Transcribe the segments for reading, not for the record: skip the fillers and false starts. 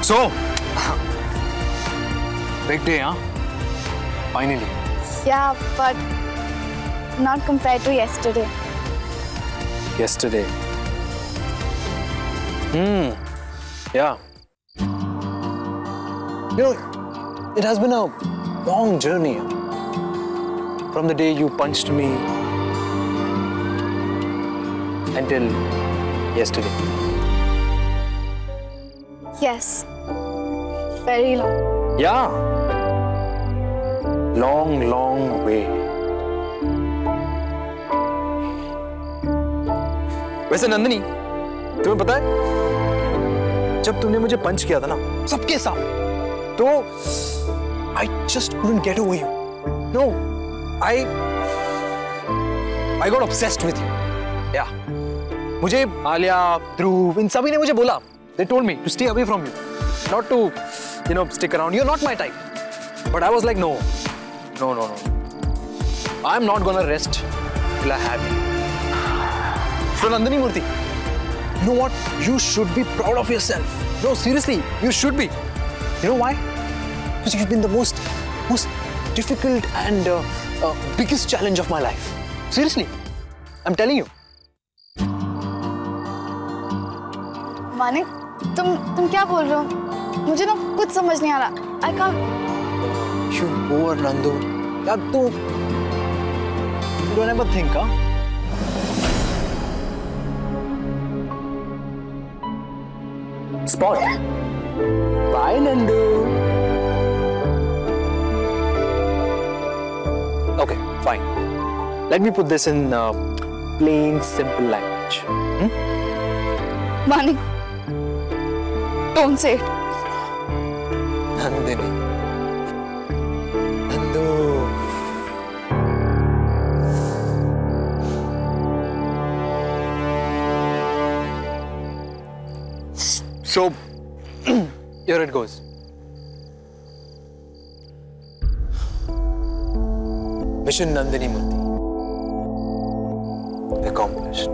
So, big day, huh? Finally. Yeah, but not compared to yesterday. Yesterday. Yeah. You know, it has been a long journey. From the day you punched me until yesterday. Yes. Very long. Yeah. Long, long way. वैसे नंदिनी, तुम्हें पता है जब तुमने मुझे पंच किया था ना सबके सामने, तो I just couldn't get over you. No, I got obsessed with you. Yeah. मुझे आलिया, ध्रुव, इन सभी ने मुझे बोला. They told me to stay away from you, not to, stick around. You're not my type. But I was like, no. I'm not gonna rest till I have you. So Nandini Murthy, you know what? You should be proud of yourself. No, seriously, you should be. You know why? Because you've been the most difficult and biggest challenge of my life. Seriously, I'm telling you. Manik, तुम क्या बोल रहे हो? मुझे ना कुछ समझ नहीं आ रहा. I can't. You poor Nandu. यार तू don't ever think, huh? Spot. Bye, Nandu. Okay, fine. Let me put this in plain, simple language. Manik, don't say it. Nandini. Nandu. So, here it goes. Mission Nandini Murthy. Accomplished.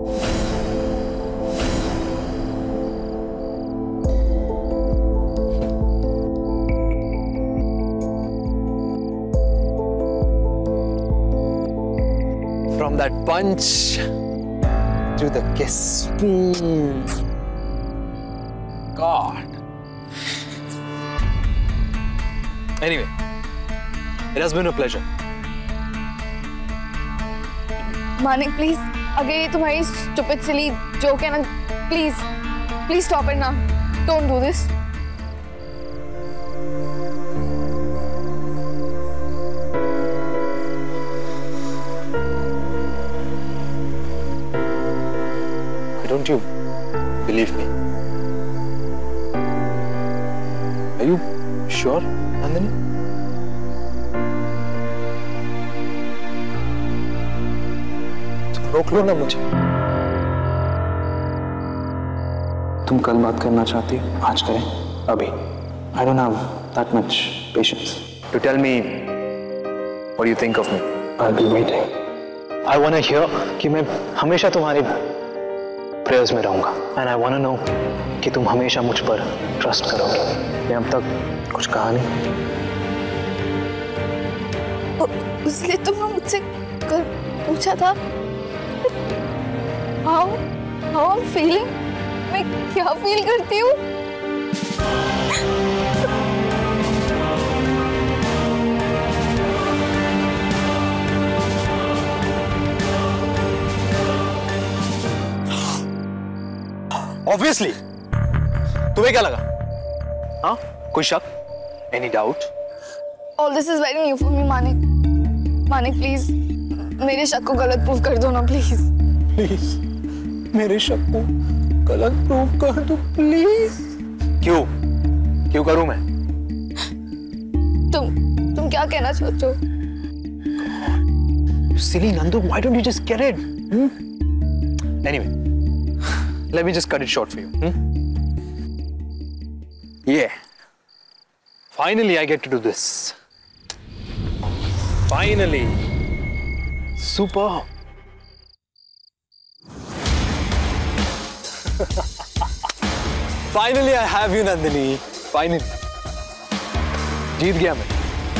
From that punch to the kiss. God. Anyway, it has been a pleasure. Manik, please, अगर ये तुम्हारी stupid silly joke है ना, please stop it now. Don't do this. Why don't you believe me? Are you sure, Nandini? तुम रोक लो ना मुझे. तुम कल बात करना चाहती हो, आज करें, अभी. I don't have that much patience. To tell me what you think of me. I'll be waiting. I wanna hear कि मैं हमेशा तुम्हारे prayers में रहूंगा. And I wanna know कि तुम हमेशा मुझ पर ट्रस्ट करोगे. ये अब तक कुछ कहा नहीं. इसलिए तुमने मुझसे कल पूछा था how I'm feeling, मैं क्या फील करती हूँ. Obviously. तुम्हें क्या लगा? हाँ? कोई शक? Any doubt? All this is very new for me, Manik. Manik, please, मेरे शक को गलत प्रूव कर दो ना, please. Please, मेरे शक को गलत प्रूव कर दो, please. क्यों करूँ मैं? तुम क्या कहना चाहते हो? Silly Nandu, why don't you just get it? Anyway, let me just cut it short for you. Yeah. Finally, I get to do this. Finally. Super. Finally I have you, Nandini. Finally. जीत गया मैं.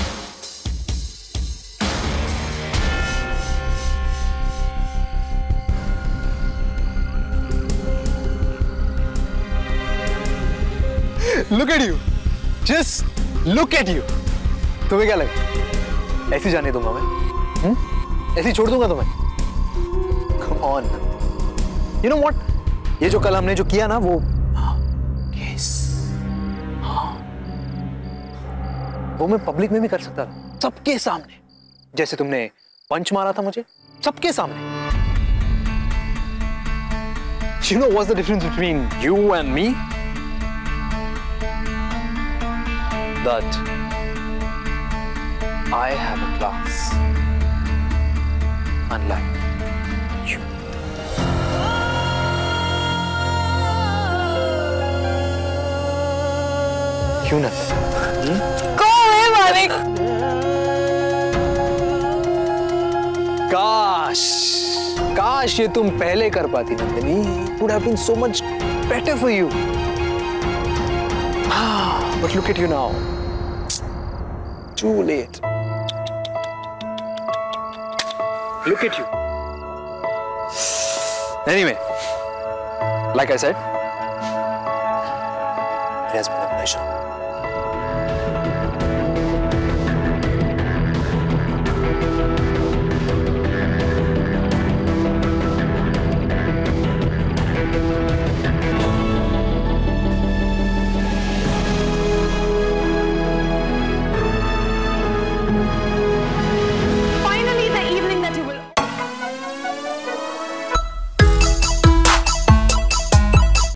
Look at you. Just look at you. तुम्हें क्या लगा? ऐसी जाने दूंगा मैं? ऐसी छोड़ दूंगा तुम्हें? Come on. You know what? ये जो कल हमने जो किया ना वो yes. वो मैं पब्लिक में भी कर सकता था, सबके सामने. जैसे तुमने पंच मारा था मुझे, सबके सामने. You know what's the difference between you and me? That I have a class, unlike you. क्यों ना? मानिक. काश ये तुम पहले कर पाती Nandini. It would have been so much better for you. But look at you now. Too late. Look at you. Anyway, like I said, it has been a pleasure.